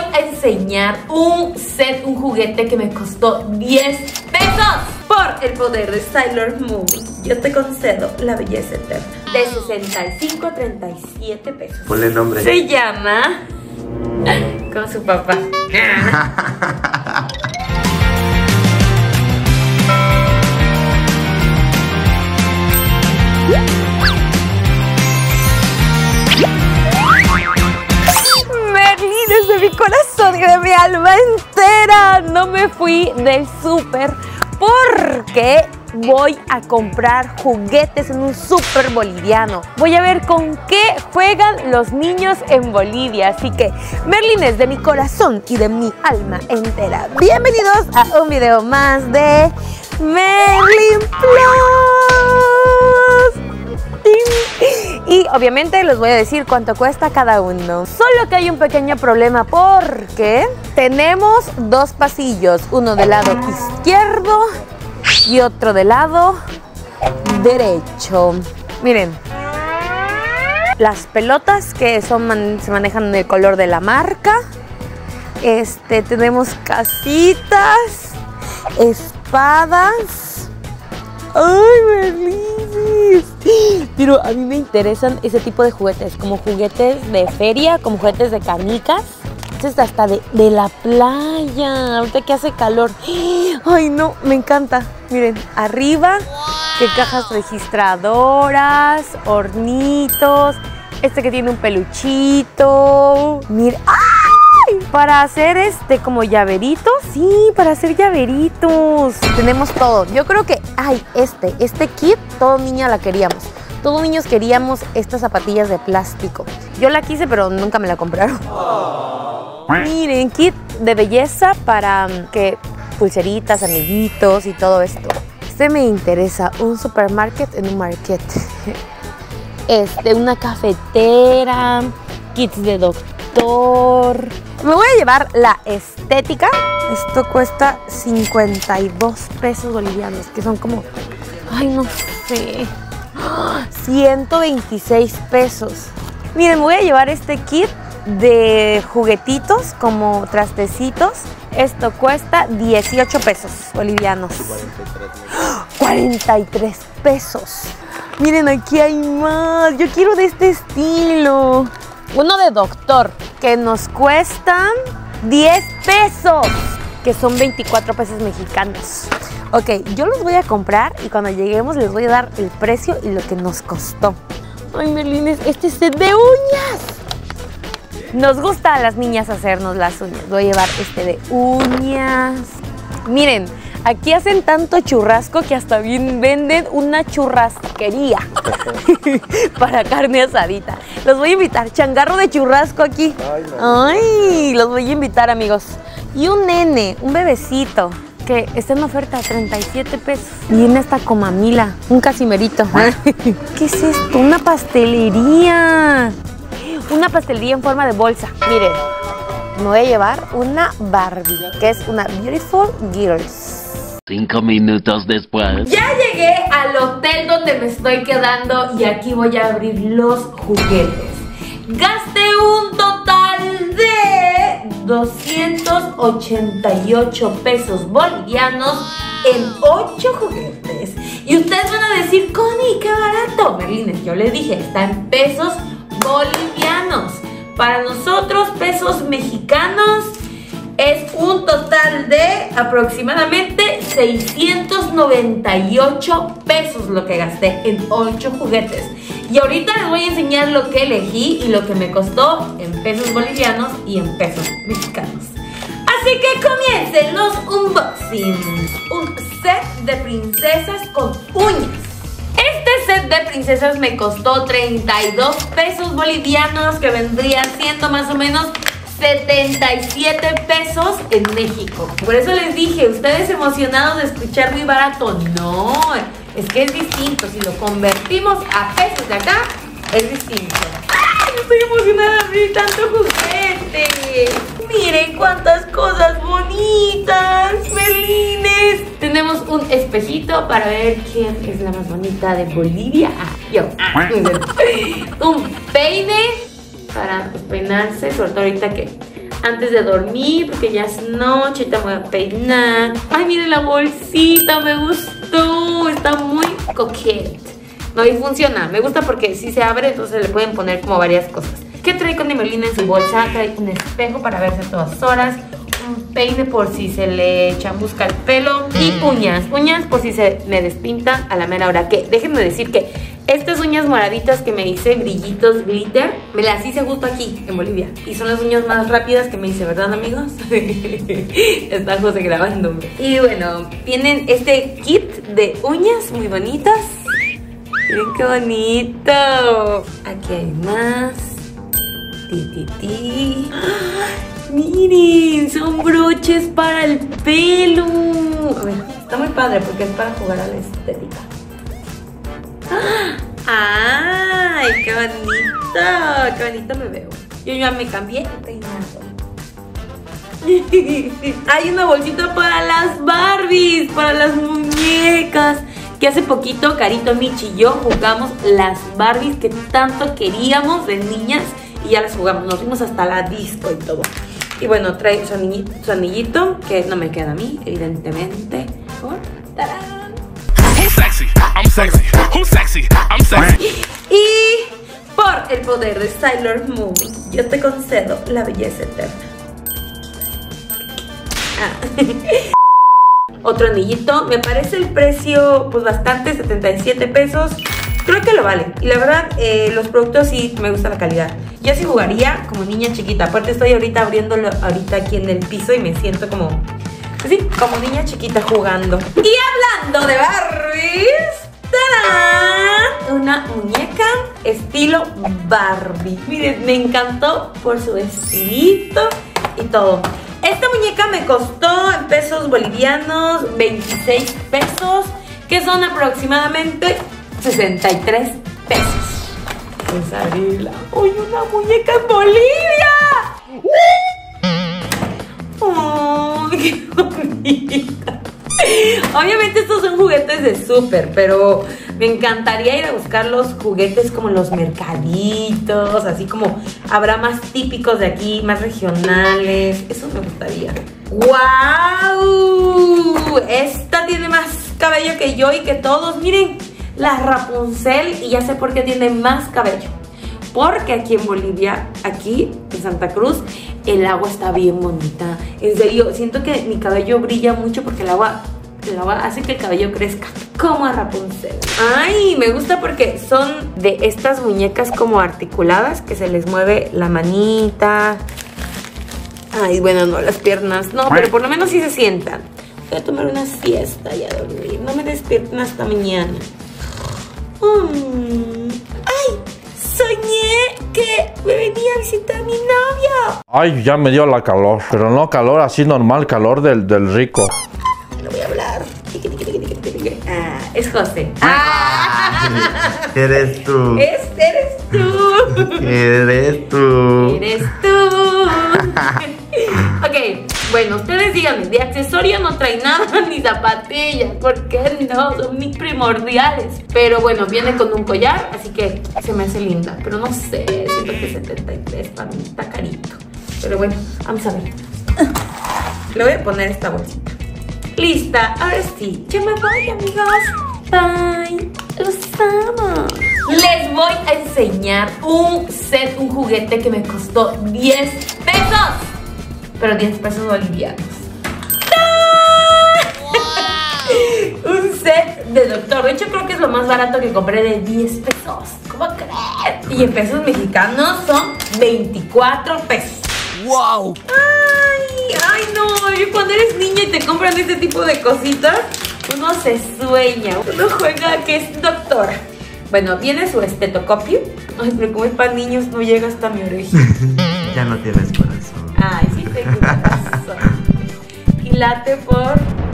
a enseñar un juguete que me costó 10 pesos. Por el poder de Sailor Moon, yo te concedo la belleza eterna. De 65 a 37 pesos. Ponle nombre. Se llama... Como su papá. Merlines de mi corazón y de mi alma entera. No me fui del súper porque voy a comprar juguetes en un súper boliviano. Voy a ver con qué juegan los niños en Bolivia. Así que, Merlines de mi corazón y de mi alma entera, bienvenidos a un video más de Merlin Plus. Y obviamente les voy a decir cuánto cuesta cada uno. Solo que hay un pequeño problema porque tenemos dos pasillos, uno del lado izquierdo y otro del lado derecho. Miren, las pelotas que se manejan en el color de la marca. Tenemos casitas, espadas. ¡Ay, Merlines! Pero a mí me interesan ese tipo de juguetes, como juguetes de feria, como juguetes de canicas. Este es hasta de la playa, ahorita que hace calor. ¡Ay, no! Me encanta. Miren, arriba, que cajas registradoras, hornitos. Este que tiene un peluchito. Miren, ¡ay! Para hacer como llaveritos. Sí, para hacer llaveritos. Tenemos todo. Yo creo que, este kit, todo niña la queríamos. Todos niños queríamos estas zapatillas de plástico. Yo la quise, pero nunca me la compraron. Miren, kit de belleza para pulseritas, amiguitos y todo esto. Me interesa, un supermarket en un market. Una cafetera, kits de doctor. Me voy a llevar la estética. Esto cuesta 52 pesos bolivianos, que son como, ay, no sé, 126 pesos. Miren, me voy a llevar este kit de juguetitos como trastecitos. Esto cuesta 18 pesos bolivianos. 43 pesos. Miren, aquí hay más. Yo quiero de este estilo. Uno de doctor que nos cuestan 10 pesos, que son 24 pesos mexicanos. Ok, yo los voy a comprar y cuando lleguemos les voy a dar el precio y lo que nos costó. Ay, Merlines, este set de uñas. Nos gusta a las niñas hacernos las uñas. Voy a llevar este de uñas. Miren, aquí hacen tanto churrasco que hasta bien venden una churrasquería para carne asadita. Los voy a invitar, changarro de churrasco aquí. Ay, los voy a invitar, amigos. Y un nene, un bebecito, que está en oferta, 37 pesos. Viene hasta con mamila, un casimerito. ¿Qué es esto? Una pastelería. Una pastelería en forma de bolsa. Miren, me voy a llevar una Barbie, que es una Beautiful Girls. 5 minutos después. Ya llegué al hotel donde me estoy quedando y aquí voy a abrir los juguetes. Gasté un total de 288 pesos bolivianos en 8 juguetes. Y ustedes van a decir, Connie, qué barato. Merlines, yo les dije, está en pesos bolivianos. Para nosotros, pesos mexicanos, es un total de aproximadamente 698 pesos lo que gasté en 8 juguetes. Y ahorita les voy a enseñar lo que elegí y lo que me costó en pesos bolivianos y en pesos mexicanos. Así que comiencen los unboxings. Un set de princesas con uñas. Este set de princesas me costó 32 pesos bolivianos, que vendría siendo más o menos 77 pesos en México. Por eso les dije, ustedes emocionados de escuchar muy barato. No, es que es distinto. Si lo convertimos a pesos de acá, es distinto. ¡Ay! Estoy emocionada de abrir tanto juguete. Miren cuántas cosas bonitas, Merlines. Tenemos un espejito para ver quién es la más bonita de Bolivia. Yo. Un peine para peinarse, sobre todo ahorita que antes de dormir, porque ya es noche, te voy a peinar. Ay, miren la bolsita, me gustó, está muy coquette. No, y funciona, me gusta porque si se abre, entonces le pueden poner como varias cosas. ¿Qué trae con Nimelina en su bolsa? Trae un espejo para verse a todas horas, un peine por si se le chamusca el pelo y uñas por si se me despinta a la mera hora. Que déjenme decir que estas uñas moraditas que me hice, brillitos, glitter, me las hice justo aquí en Bolivia y son las uñas más rápidas que me hice, ¿verdad, amigos? Está José grabándome. Y bueno, tienen este kit de uñas muy bonitas. Miren qué bonito. Aquí hay más. Miren, son broches para el pelo. A ver, está muy padre porque es para jugar a la estética. ¡Ay, qué bonito! ¡Qué bonito me veo! Yo ya me cambié de peinado. Hay una bolsita para las Barbies, para las muñecas. Que hace poquito Carito, Michi y yo jugamos las Barbies que tanto queríamos de niñas. Y ya las jugamos, nos fuimos hasta la disco y todo. Y bueno, trae su anillito, que no me queda a mí, evidentemente. ¡Tarán! Who's sexy? I'm sexy. Who's sexy? I'm sexy. Y por el poder de Sailor Moon, yo te concedo la belleza eterna. Otro anillito, me parece el precio pues bastante, 77 pesos. Creo que lo vale. Y la verdad, los productos sí me gusta la calidad. Yo sí jugaría como niña chiquita. Aparte estoy ahorita abriéndolo aquí en el piso y me siento como, así, como niña chiquita jugando. Y hablando de Barbies, ¡tarán! Una muñeca estilo Barbie. Miren, me encantó por su vestidito y todo. Esta muñeca me costó en pesos bolivianos 26 pesos, que son aproximadamente 63 pesos. Isabela, ¡uy, una muñeca en Bolivia! ¡Oh, qué bonita! Obviamente estos son juguetes de súper, pero me encantaría ir a buscar los juguetes como en los mercaditos, así como habrá más típicos de aquí, más regionales. Eso me gustaría. ¡Wow! Esta tiene más cabello que yo y que todos. Miren, la Rapunzel, y ya sé por qué tiene más cabello. Porque aquí en Bolivia, aquí en Santa Cruz, el agua está bien bonita. En serio, siento que mi cabello brilla mucho porque el agua hace que el cabello crezca. Como a Rapunzel. Ay, me gusta porque son de estas muñecas como articuladas, que se les mueve la manita. Ay, bueno, no, las piernas no, pero por lo menos sí se sientan. Voy a tomar una siesta y a dormir. No me despierten hasta mañana. ¡Ay! Soñé que me venía a visitar mi novio. Ay, ya me dio la calor. Pero no calor así normal, calor del rico. No voy a hablar. Es José. Eres tú. Eres tú. Eres tú. Eres tú. Ok, bueno, ustedes díganme, de accesorio no trae nada, ni zapatillas. ¿Por qué no? Son mis primordiales. Pero bueno, viene con un collar, así que se me hace linda. Pero no sé, siento que 73 para mí está carito. Pero bueno, vamos a ver. Le voy a poner esta bolsita. Lista, ahora sí. Ya me voy, amigos. Bye. Los amo. Les voy a enseñar un juguete que me costó 10 pesos. Pero 10 pesos bolivianos. ¡Wow! Un set de doctor. De hecho, creo que es lo más barato que compré, de 10 pesos. ¿Cómo crees? Y en pesos mexicanos son 24 pesos. Wow. Ay, no. Y cuando eres niña y te compran este tipo de cositas, uno se sueña. Uno juega que es doctora. Bueno, viene su estetoscopio. Ay, pero como es para niños, no llega hasta mi oreja. Ya no tienes corazón. Ay, sí tengo corazón. Y late por...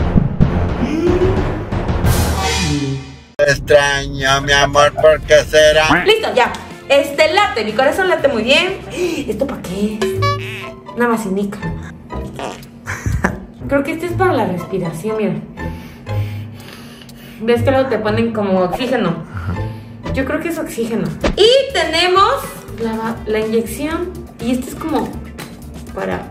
Extraño, mi amor, ¿por qué será? Listo, ya. Late, mi corazón late muy bien. ¿Esto para qué es? Una vacinica. Creo que este es para la respiración, mira. ¿Ves que luego te ponen como oxígeno? Yo creo que es oxígeno. Y tenemos la inyección. Y este es como para...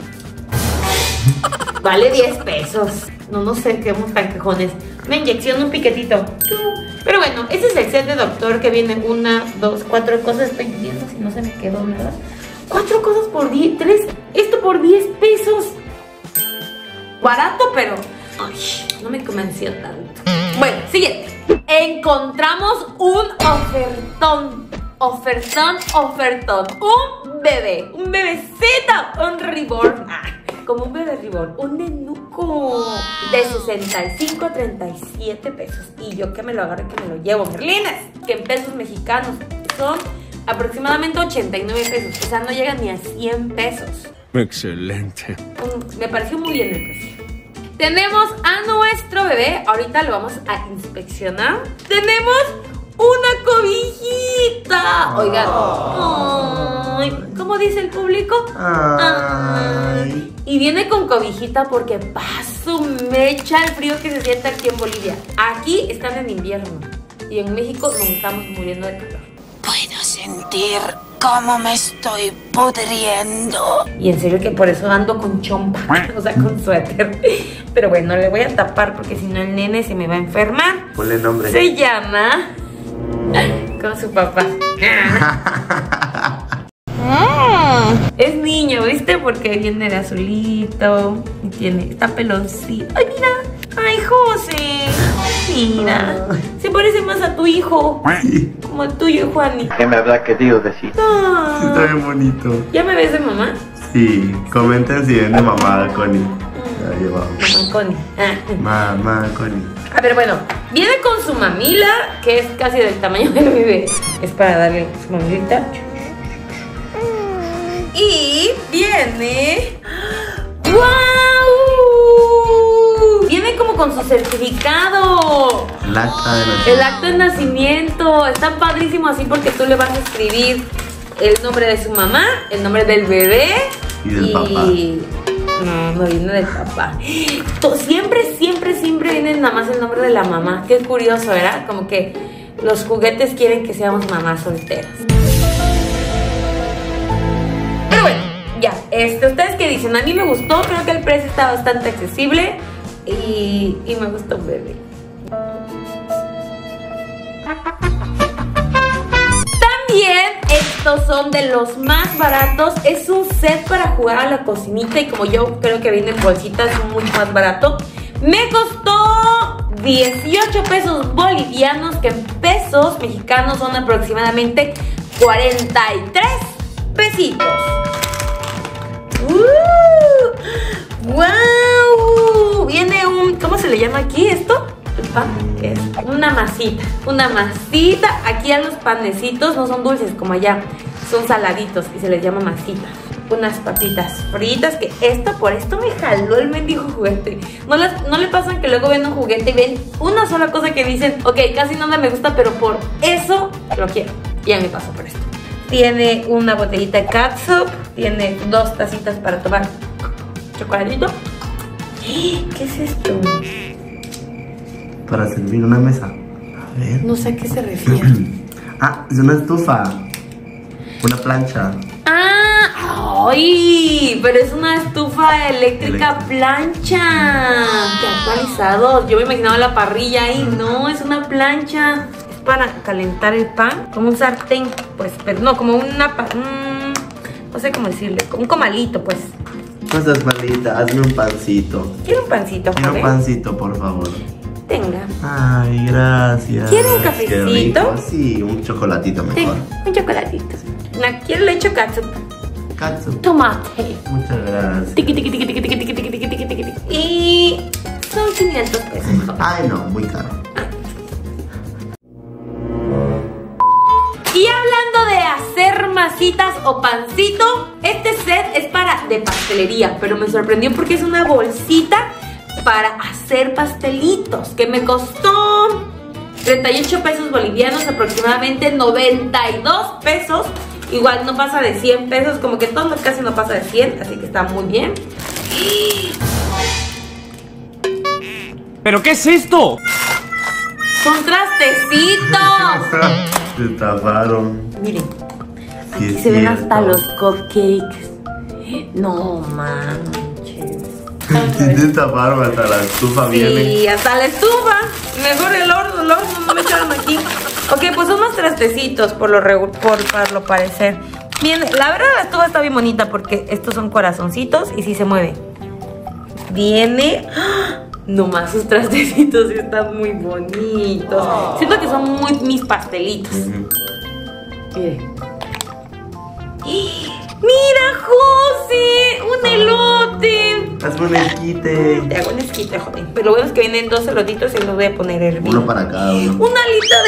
Vale 10 pesos. No sé, qué cajones. Una inyección, un piquetito. Pero bueno, ese es el set de doctor que viene 1, 2, 4 cosas. Estoy viendo si no se me quedó nada. 4 cosas por 10, 3. Esto por 10 pesos. Barato, pero... Ay, no me convenció tanto. Bueno, siguiente. Encontramos un ofertón. Ofertón. Un bebecita, un reborn. Como un bebé reborn, un nenuco de 65 a 37 pesos. Y yo que me lo agarré, que me lo llevo, Merlines, que en pesos mexicanos son aproximadamente 89 pesos. O sea, no llegan ni a 100 pesos. Excelente. Me pareció muy bien el precio. Tenemos a nuestro bebé. Ahorita lo vamos a inspeccionar. Tenemos una cobijita. Oigan. Ay, ¿cómo dice el público? Ay. Y viene con cobijita porque paso mecha el frío que se siente aquí en Bolivia. Aquí están en invierno y en México nos estamos muriendo de calor. Puedo sentir cómo me estoy pudriendo. Y en serio que por eso ando con chompa, o sea, con suéter. Pero bueno, le voy a tapar porque si no el nene se me va a enfermar. Ponle nombre. Se llama... con su papá. Es niño, ¿viste? Porque viene de azulito y está peloncito. ¡Ay, mira! ¡Ay, José! Mira, se parece más a tu hijo. Sí. Como el tuyo, Juani. ¿Qué me habrá querido decir? Ah. Está bien bonito. ¿Ya me ves de mamá? Sí, comenten si ven de mamá Connie. La llevamos. Mamá Connie. Mamá Connie. A ver, bueno, viene con su mamila, que es casi del tamaño del bebé. Es para darle su mamilita. Y viene... ¡Wow! Viene como con su certificado. El acta de nacimiento. El acta de nacimiento. Está padrísimo así porque tú le vas a escribir el nombre de su mamá, el nombre del bebé y del papá. No viene del papá. Siempre viene nada más el nombre de la mamá. Qué curioso, ¿verdad? Como que los juguetes quieren que seamos mamás solteras. Pero bueno, ya. ¿Ustedes qué dicen? A mí me gustó. Creo que el precio está bastante accesible. Y me gustó un bebé. También estos son de los más baratos. Es un set para jugar a la cocinita. Y como yo creo que viene en bolsitas, es mucho más barato. Me costó 18 pesos bolivianos, que en pesos mexicanos son aproximadamente 43 pesitos. ¡Wow! Viene un... ¿Cómo se le llama aquí esto? ¿El pan? ¿Qué es? Una masita. Una masita. Aquí a los panecitos no son dulces como allá. Son saladitos y se les llama masitas. Unas papitas fritas que por esto me jaló el mendigo juguete. ¿No le pasan que luego ven un juguete y ven una sola cosa que dicen, ok, casi nada me gusta, pero por eso lo quiero? Ya me pasó por esto. Tiene una botellita de catsup. Tiene 2 tacitas para tomar chocolatito. ¿Qué es esto? Para servir una mesa. A ver. No sé a qué se refiere. Ah, es una estufa. Una plancha. ¡Ah! ¡Ay! Pero es una estufa eléctrica plancha. ¡Qué actualizado! Yo me imaginaba la parrilla ahí. No, es una plancha. Es para calentar el pan. Como un sartén, pues. Pero no, como una... no sé cómo decirle. Como un comalito, pues. No seas malita, hazme un pancito. Quiero un pancito, Quiero un joven. pancito, por favor. Tenga. Ay, gracias. ¿Quiere un cafecito? Qué rico. Sí, un chocolatito mejor. Tenga, un chocolatito. Quiero leche catsup. Catsup. Tomate. Muchas gracias. Tiqui, tiqui, tiqui, tiqui, tiqui, tiqui, tiqui, tiqui, tiqui, tiqui. Y son 500 pesos. Ay, no, muy caro. Y hablando de hacer masitas o pancito, este set es de pastelería, pero me sorprendió porque es una bolsita para hacer pastelitos, que me costó 38 pesos bolivianos, aproximadamente 92 pesos. Igual no pasa de 100 pesos, como que todo casi no pasa de 100, así que está muy bien. ¿Pero qué es esto? ¡Son trastecitos! Se taparon. Miren, Sí, aquí es se ven cierto. hasta los cupcakes. No manches. Si te taparon hasta la estufa viene. Sí, hasta la estufa. Mejor el horno no me echaron aquí. Ok, pues unos trastecitos para lo parecer. Bien, la verdad la estufa está bien bonita porque estos son corazoncitos y sí se mueve. Viene... Nomás sus trastecitos están muy bonitos. Siento que son muy mis pastelitos. Miren. ¡Mira, José! ¡Un elote! Hazme un esquite. Te hago un esquite, joder. Pero lo bueno es que vienen 2 elotitos y los voy a poner a hervir. Uno para cada uno. Una alita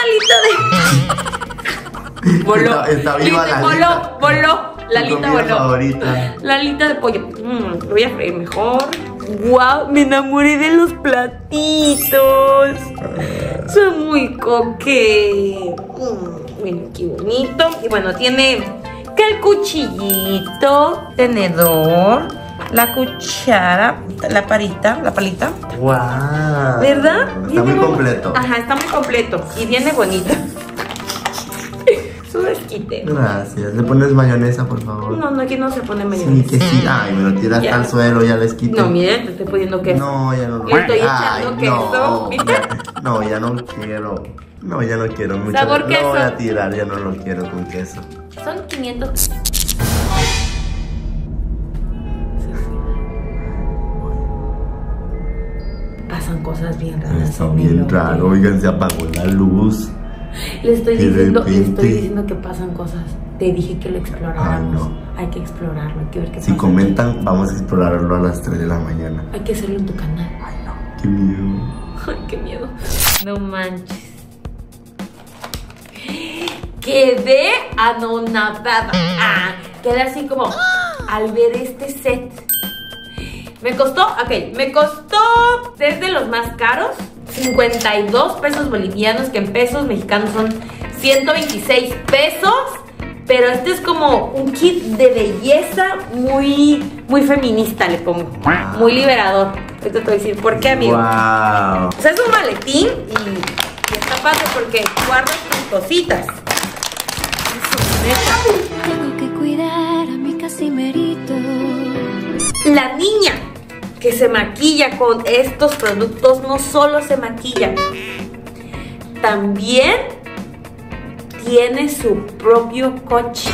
de... Voló. Está viva la alita. Voló. La alita comida voló. favorita. La alita de pollo. Lo voy a freír mejor. ¡Wow! Me enamoré de los platitos. Son muy coquetos. Miren qué bonito. Y bueno, tiene que el cuchillito, tenedor, la cuchara, la palita. ¡Wow! ¿Verdad? Está muy completo. Ajá, está muy completo. Y viene bonito. Su esquite. Gracias. ¿Le pones mayonesa, por favor? No, aquí no se pone Sí, mayonesa. que sí. Ay, me lo tiraste Ya. al suelo, ya les quité. No, miren, te estoy poniendo queso. No, ya no lo Yo estoy echando Ay, queso, no, ¿viste? No, ya no quiero. No, ya no quiero mucho. Sabor Lo queso. voy a tirar, ya no lo quiero con queso. Son 500. Pasan cosas bien raras. Está en bien el hotel. raro. Oigan, se apagó la luz. Le estoy De diciendo repente. que pasan cosas. Te dije que lo exploráramos. Ay, Hay que explorarlo, hay que ver qué Si pasa. comentan, vamos a explorarlo a las 3 de la mañana. Hay que hacerlo en tu canal. Ay, no. Qué miedo. Ay, qué miedo. No manches. Quedé anonadada. Quedé así como al ver este set. Me costó desde los más caros, 52 pesos bolivianos, que en pesos mexicanos son 126 pesos. Pero este es como un kit de belleza muy feminista, le pongo. Muy liberador. Ahorita te voy a decir por qué, amigo. Wow. O sea, es un maletín y está padre porque guardas tus cositas. Tengo que cuidar a mi Casimerito. La niña que se maquilla con estos productos no solo se maquilla, también tiene su propio coche.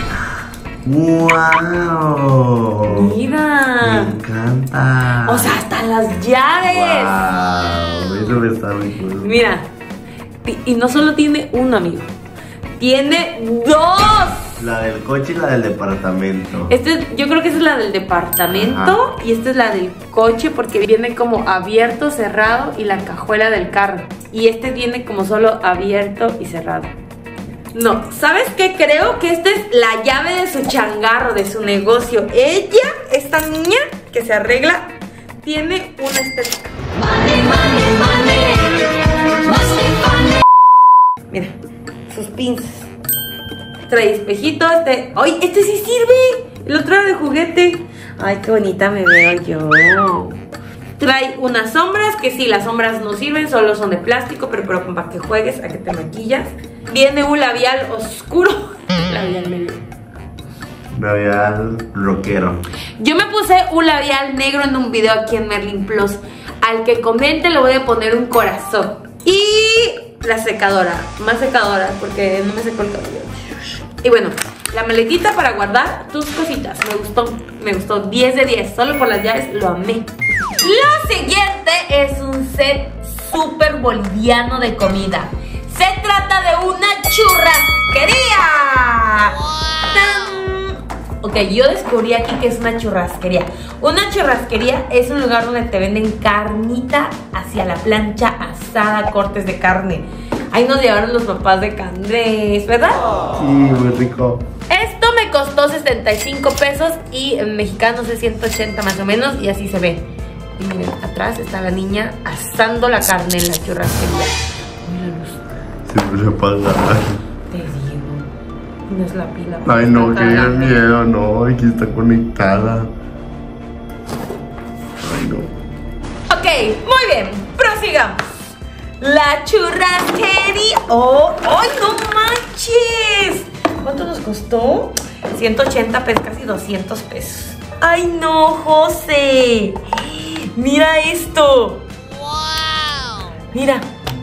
Wow. Mira. Me encanta. O sea, hasta las llaves. Wow. Eso me está muy cool. Mira. Y no solo tiene uno, amigo. Tiene 2. La del coche y la del departamento. Yo creo que esa es la del departamento. Ajá. Y esta es la del coche porque viene como abierto, cerrado y la cajuela del carro. Y este viene como solo abierto y cerrado. No, ¿sabes qué? Creo que esta es la llave de su changarro, de su negocio. Ella, esta niña que se arregla, tiene una estética. Mira, sus pinzas. Trae espejito, ¡ay! ¡Este sí sirve! El otro era de juguete. ¡Ay, qué bonita me veo yo! Trae unas sombras, que sí, las sombras no sirven, solo son de plástico, pero para que juegues, a que te maquillas. Viene un labial oscuro. Labial negro. Labial rockero. Yo me puse un labial negro en un video aquí en Merlin Plus. Al que comente le voy a poner un corazón. Y la secadora, más secadora, porque no me secó el cabello. Y bueno, la maletita para guardar tus cositas. Me gustó 10 de 10. Solo por las llaves lo amé. Lo siguiente es un set súper boliviano de comida. Se trata de una churrasquería. ¡Tan! Ok, yo descubrí aquí que es una churrasquería. Una churrasquería es un lugar donde te venden carnita hacia la plancha asada, cortes de carne. Ahí nos llevaron los papás de Candrés, ¿verdad? Sí, muy rico. Esto me costó 75 pesos y en mexicanos es 180 más o menos, y así se ve. Y miren, atrás está la niña asando la carne en la churrasquería. Mira la luz. Siempre se pasa. Te digo. No es la pila. Ay, no, Está qué cargando. miedo, no. Aquí está conectada. Ay, no. Ok, muy bien, prosigamos. La churrasquería. ¡Oh! ¡Ay, no manches! ¿Cuánto nos costó? 180 pesos, casi 200 pesos. ¡Ay, no, José! ¡Mira esto! ¡Mira!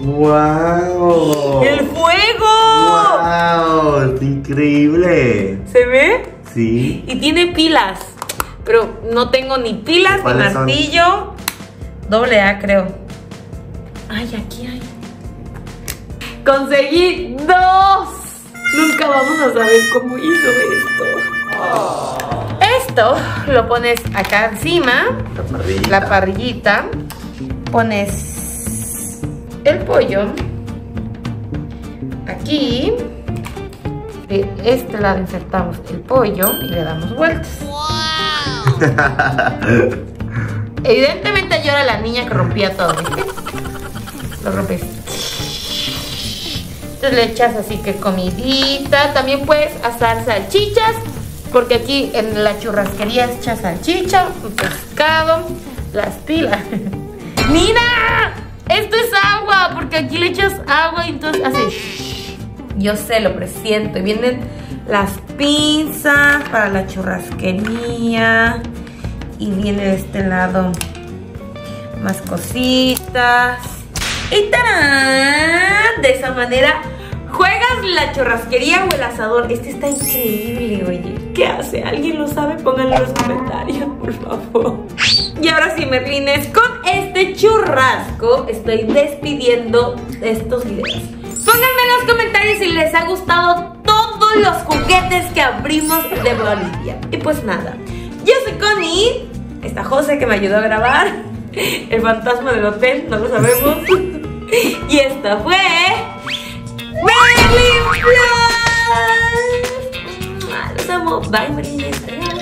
¡Wow! ¡El fuego! ¡Wow! ¡Es increíble! ¿Se ve? Sí. Y tiene pilas. Pero no tengo ni pilas ni ¿Cuáles son? martillo. AA, creo. ¡Ay, aquí hay! ¡Conseguí 2! Nunca vamos a saber cómo hizo esto. Esto lo pones acá encima. La parrillita. Pones el pollo aquí. De este lado insertamos el pollo y le damos vueltas. Evidentemente yo era la niña que rompía todo, ¿viste? Lo rompes. Entonces le echas así que comidita. También puedes asar salchichas, porque aquí en la churrasquería se echa salchicha, un pescado, las pilas. ¡Mira! Esto es agua, porque aquí le echas agua y entonces hace... Yo sé, lo presiento. Y vienen las pinzas para la churrasquería. Y viene de este lado más cositas. Y ¡tarán! De esa manera juegas la churrasquería o el asador. Este está increíble, oye. ¿Qué hace? ¿Alguien lo sabe? Pónganlo en los comentarios, por favor. Y ahora sí, Merlines, con este churrasco estoy despidiendo estos videos. Pónganme en los comentarios si les ha gustado todos los juguetes que abrimos de Bolivia. Y pues nada, yo soy Connie. Está José que me ayudó a grabar. El fantasma del hotel, no lo sabemos. Y esta fue Merlin Vlogs. Los amo. Bye, Merlines.